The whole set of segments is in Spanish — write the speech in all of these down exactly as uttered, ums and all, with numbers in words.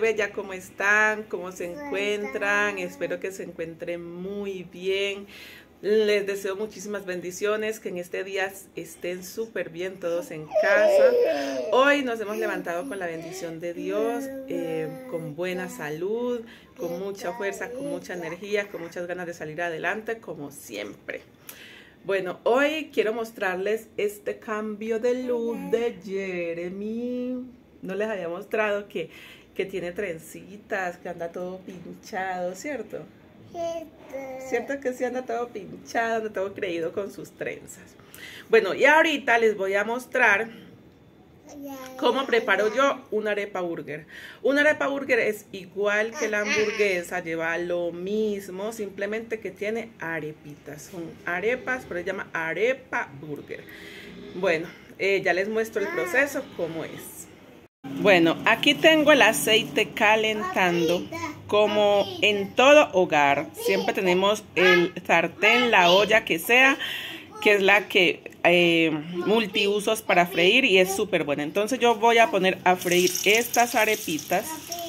bella, ¿cómo están? ¿Cómo se encuentran? Espero que se encuentren muy bien. Les deseo muchísimas bendiciones, que en este día estén súper bien todos en casa. Hoy nos hemos levantado con la bendición de Dios, eh, con buena salud, con mucha fuerza, con mucha energía, con muchas ganas de salir adelante, como siempre. Bueno, hoy quiero mostrarles este cambio de look de Jeremy. No les había mostrado que, que tiene trencitas, que anda todo pinchado, ¿cierto? Cierto que sí anda todo pinchado, anda todo creído con sus trenzas. Bueno, y ahorita les voy a mostrar cómo preparo yo una arepa burger. Una arepa burger es igual que la hamburguesa, lleva lo mismo, simplemente que tiene arepitas. Son arepas, pero se llama arepa burger. Bueno, eh, ya les muestro el proceso, cómo es. Bueno, aquí tengo el aceite calentando. Como en todo hogar, siempre tenemos el sartén, la olla que sea, que es la que eh, multiusos para freír y es súper buena. Entonces yo voy a poner a freír estas arepitas.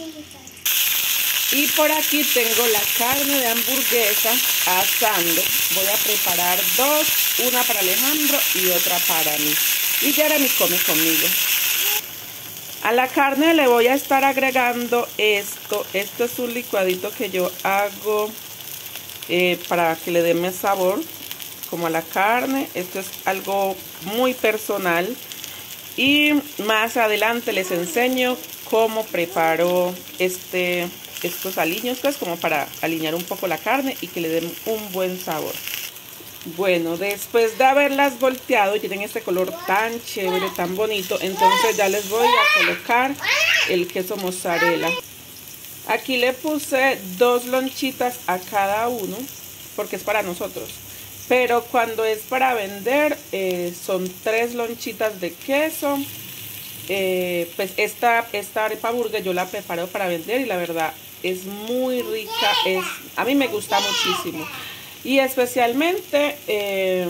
Y por aquí tengo la carne de hamburguesa asando. Voy a preparar dos, una para Alejandro y otra para mí. Y Jeremy come conmigo. A la carne le voy a estar agregando esto. Esto es un licuadito que yo hago eh, para que le dé más sabor, como a la carne. Esto es algo muy personal. Y más adelante les enseño cómo preparo este, estos aliños, pues como para aliñar un poco la carne y que le den un buen sabor. Bueno, después de haberlas volteado y tienen este color tan chévere, tan bonito, entonces ya les voy a colocar el queso mozzarella. Aquí le puse dos lonchitas a cada uno porque es para nosotros, pero cuando es para vender eh, son tres lonchitas de queso. Eh, pues esta, esta arepa burger yo la preparo para vender y la verdad es muy rica, es, a mí me gusta muchísimo. Y especialmente eh,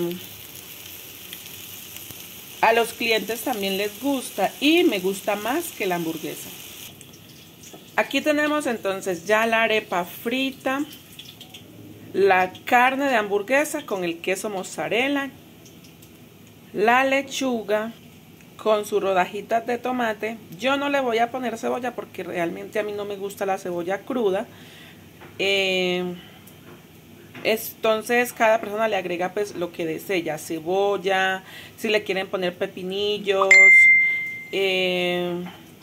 a los clientes también les gusta y me gusta más que la hamburguesa. Aquí tenemos entonces ya la arepa frita, la carne de hamburguesa con el queso mozzarella, la lechuga con sus rodajitas de tomate. Yo no le voy a poner cebolla porque realmente a mí no me gusta la cebolla cruda. Eh, Entonces cada persona le agrega pues lo que desee, ya cebolla, si le quieren poner pepinillos, eh,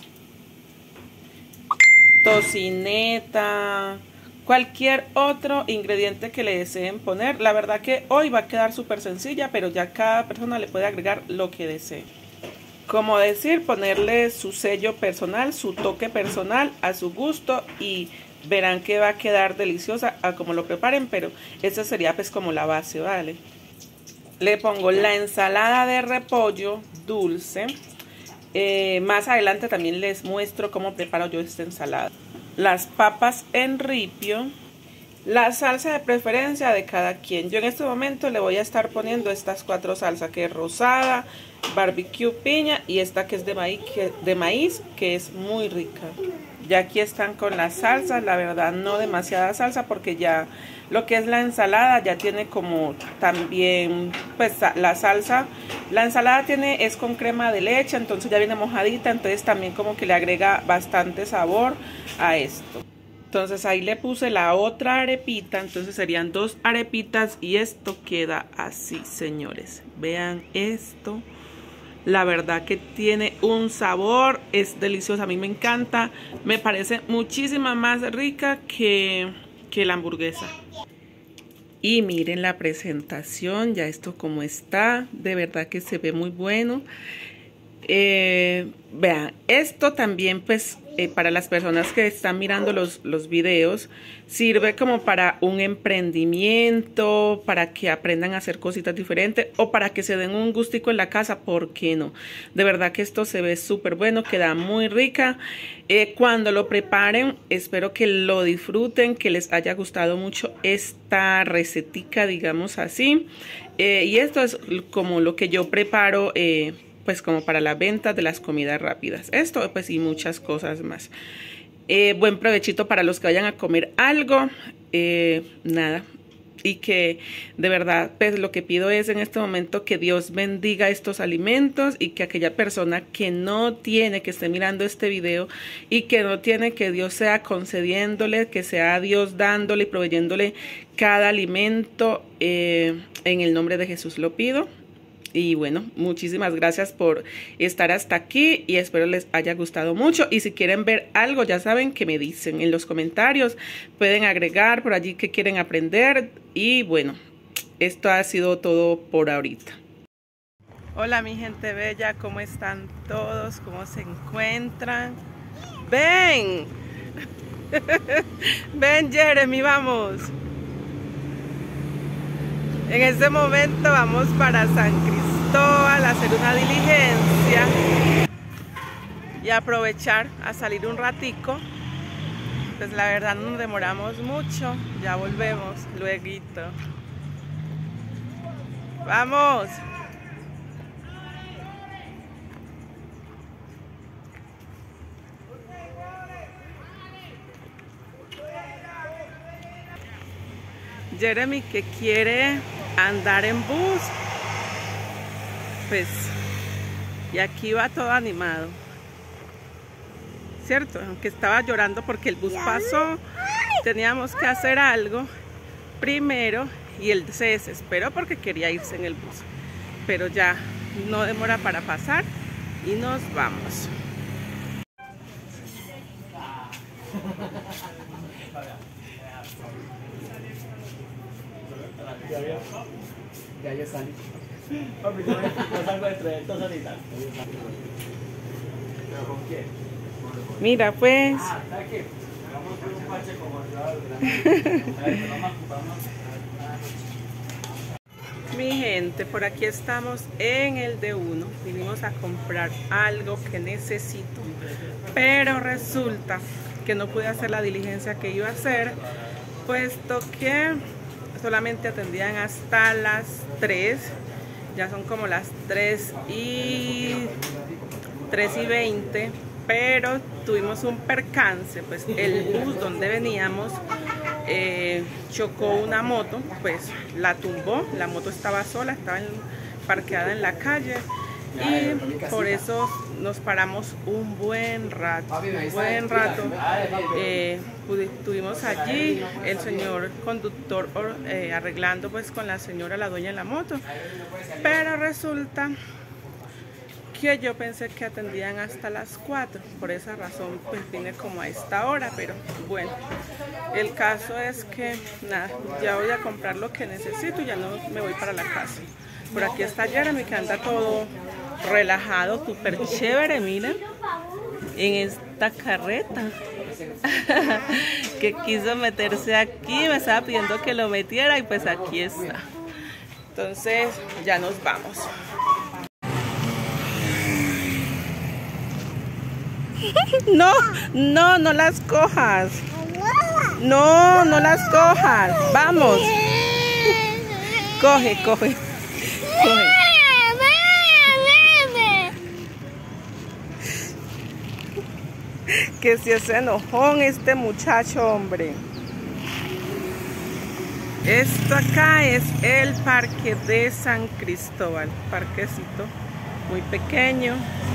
tocineta, cualquier otro ingrediente que le deseen poner. La verdad que hoy va a quedar súper sencilla, pero ya cada persona le puede agregar lo que desee. Como decir, ponerle su sello personal, su toque personal a su gusto y verán que va a quedar deliciosa a como lo preparen, pero esa sería pues como la base, ¿vale? Le pongo la ensalada de repollo dulce. Eh, más adelante también les muestro cómo preparo yo esta ensalada. Las papas en ripio. La salsa de preferencia de cada quien. Yo en este momento le voy a estar poniendo estas cuatro salsas, que es rosada, barbecue, piña y esta que es de maíz, que, de maíz, que es muy rica. Ya aquí están con las salsas, la verdad no demasiada salsa porque ya lo que es la ensalada ya tiene como también pues la salsa, la ensalada tiene es con crema de leche, entonces ya viene mojadita, entonces también como que le agrega bastante sabor a esto. Entonces ahí le puse la otra arepita, entonces serían dos arepitas y esto queda así, señores. Vean esto. La verdad que tiene un sabor, es deliciosa, a mí me encanta, me parece muchísimo más rica que, que la hamburguesa. Y miren la presentación, ya esto como está, de verdad que se ve muy bueno. Eh, vean, esto también pues eh, para las personas que están mirando los, los videos, sirve como para un emprendimiento, para que aprendan a hacer cositas diferentes o para que se den un gustico en la casa, ¿por qué no? De verdad que esto se ve súper bueno, queda muy rica. Eh, cuando lo preparen, espero que lo disfruten, que les haya gustado mucho esta recetica, digamos así. Eh, y esto es como lo que yo preparo eh, pues como para la venta de las comidas rápidas. Esto pues y muchas cosas más. Eh, buen provechito para los que vayan a comer algo. Eh, nada. Y que de verdad, pues lo que pido es en este momento que Dios bendiga estos alimentos y que aquella persona que no tiene, que esté mirando este video y que no tiene, que Dios sea concediéndole, que sea Dios dándole y proveyéndole cada alimento. Eh, en el nombre de Jesús lo pido. Y bueno, muchísimas gracias por estar hasta aquí y espero les haya gustado mucho. Y si quieren ver algo, ya saben que me dicen en los comentarios. Pueden agregar por allí que quieren aprender. Y bueno, esto ha sido todo por ahorita. Hola mi gente bella, ¿cómo están todos? ¿Cómo se encuentran? ¡Ven! ¡Ven Jeremy, vamos! En este momento vamos para San Cristóbal a hacer una diligencia y aprovechar a salir un ratico. Pues la verdad no nos demoramos mucho, ya volvemos lueguito. ¡Vamos! Jeremy, que quiere andar en bus, pues, y aquí va todo animado, ¿cierto? Aunque estaba llorando porque el bus pasó, teníamos que hacer algo primero y él se desesperó porque quería irse en el bus, pero ya no demora para pasar y nos vamos. Ya, ya, ya, ya salí. Papi, yo salgo dentro de dos horitas. ¿Pero con quién? Mira pues. Ah, ¿sabes qué? Vamos con un parche como el. A ver, vamos a ocuparnos. Mi gente, por aquí estamos en el D uno. Vinimos a comprar algo que necesito, pero resulta que no pude hacer la diligencia que iba a hacer, puesto que solamente atendían hasta las tres. Ya son como las tres y veinte, pero tuvimos un percance. Pues el bus donde veníamos eh, chocó una moto, pues la tumbó. La moto estaba sola, estaba en, parqueada en la calle, y por eso nos paramos un buen rato, un buen rato. Eh, estuvimos allí, el señor conductor eh, arreglando pues con la señora, la dueña de la moto, pero resulta que yo pensé que atendían hasta las cuatro, por esa razón pues vine como a esta hora, pero bueno, el caso es que nada, ya voy a comprar lo que necesito y ya no me voy para la casa. Por aquí está Jeremy, que anda todo relajado, súper chévere, miren, en esta carreta que quiso meterse aquí, me estaba pidiendo que lo metiera y pues aquí está. Entonces ya nos vamos. No, no, no las cojas. No, no las cojas. Vamos. Coge, coge. Coge. Que si es enojón este muchacho, hombre. Esto acá es el parque de San Cristóbal. Parquecito muy pequeño.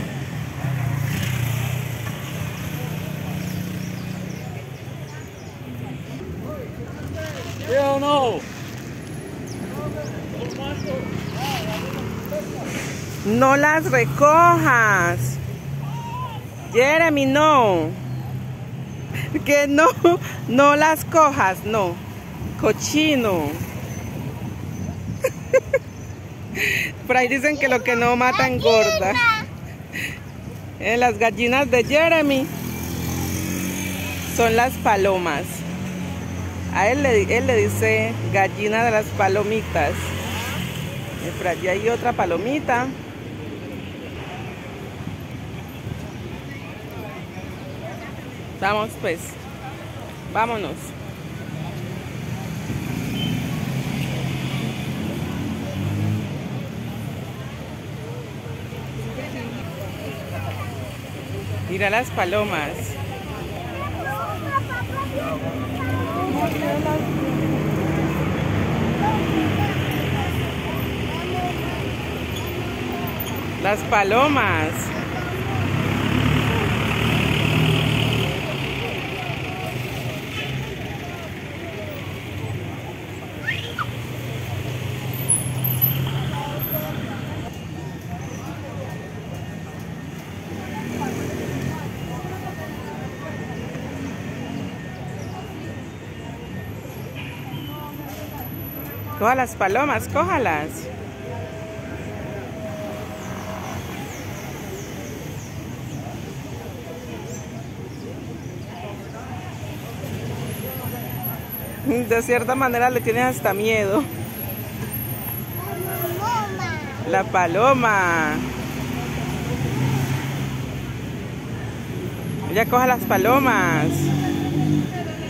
Yo no. No las recojas. Jeremy, no. Que no, no las cojas, no. Cochino. Por ahí dicen que lo que no mata engorda. Eh, las gallinas de Jeremy son las palomas. A él le, él le dice gallina de las palomitas. Y por allí hay otra palomita. Vamos pues, vámonos. Mira las palomas. Las palomas. Coja las palomas, cójalas. De cierta manera le tienes hasta miedo. La paloma. Ella coja las palomas.